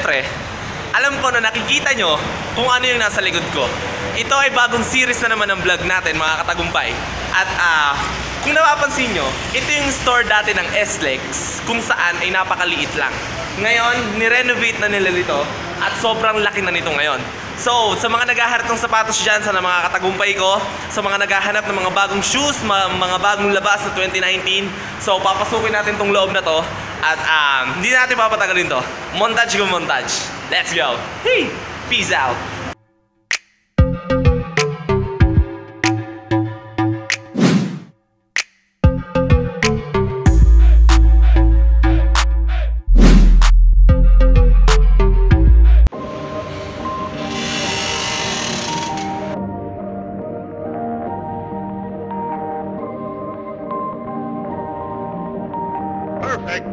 syempre, alam ko na nakikita nyo kung ano yung nasa likod ko. Ito ay bagong series na naman ng vlog natin, mga katagumpay. At kung napapansin nyo, ito yung store dati ng SLEX, kung saan ay napakaliit lang. Ngayon, nirenovate na nila dito at sobrang laki na nito ngayon. So, sa mga naghahanap ng sapatos dyan, sa mga katagumpay ko, sa mga naghahanap ng mga bagong shoes, mga bagong labas na 2019, so papasukin natin tong loob na to at hindi natin papatagalin to. Montage ko montage. Let's go! Hey! Peace out! Perfect.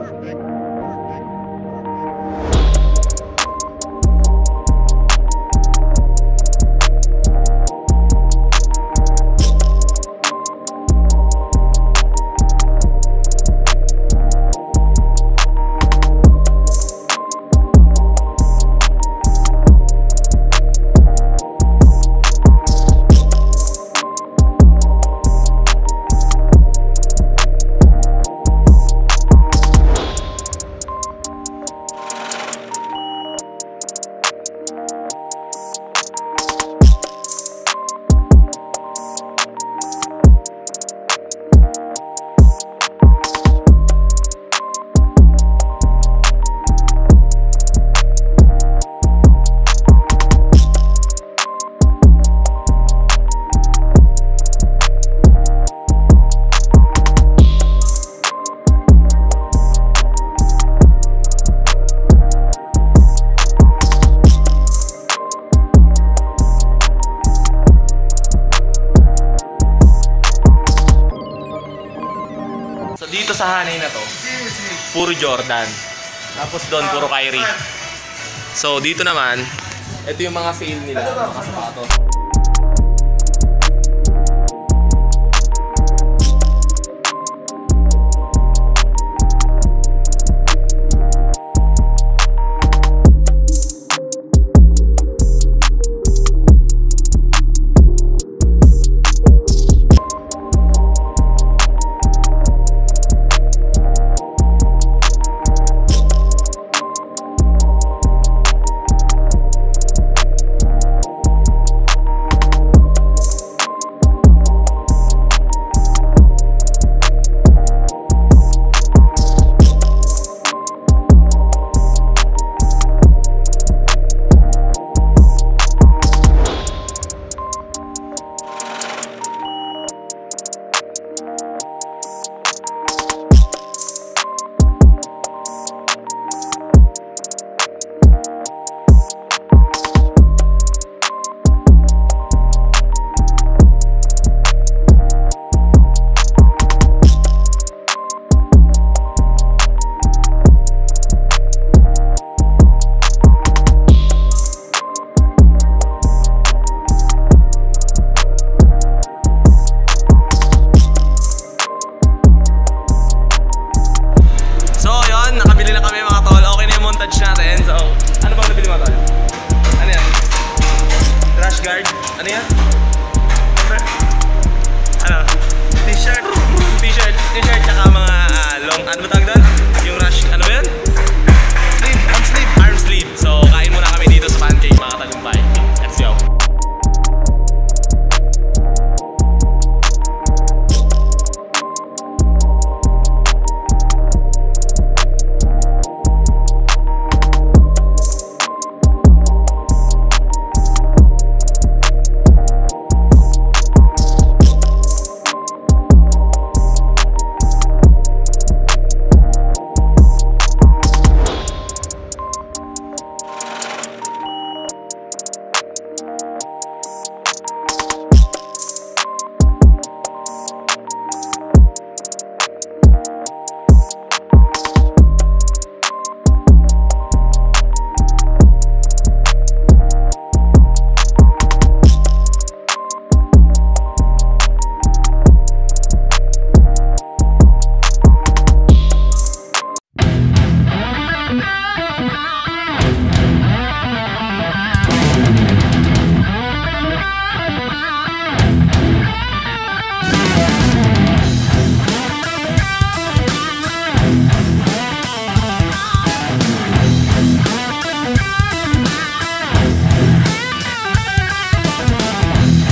So dito sa hanay na to, puro Jordan. Tapos doon, puro Kyrie. So dito naman, ito yung mga sale nila, mga sapatos. Ano yan? Ano? T-shirt, tsaka mga long, ano ba tawag doon? Yung rush, ano ba yun? Arm sleeve. So, kain muna kami dito sa Pancake, mga tagumpay.